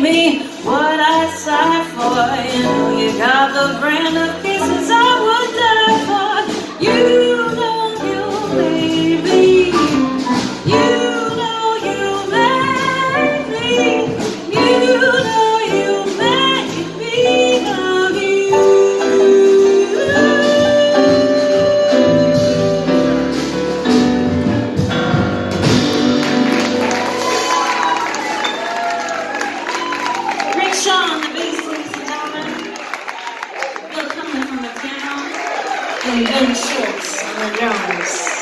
me what I sigh for. You know you got the brand of kisses I would die for. You know you made me. You know you made me. You know you made me love you. Rick Shaw on the bass, ladies and gentlemen. Bill Cumlin on the piano. And Ben Schultz on the drums.